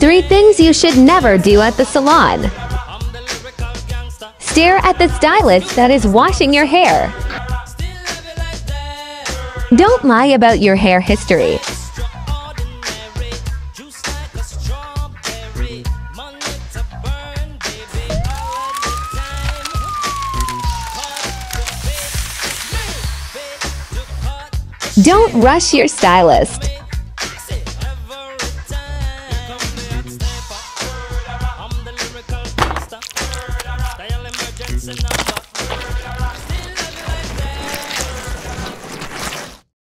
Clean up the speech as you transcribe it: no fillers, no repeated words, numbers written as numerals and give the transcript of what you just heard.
3 things you should never do at the salon. Stare at the stylist that is washing your hair. Don't lie about your hair history. Don't rush your stylist.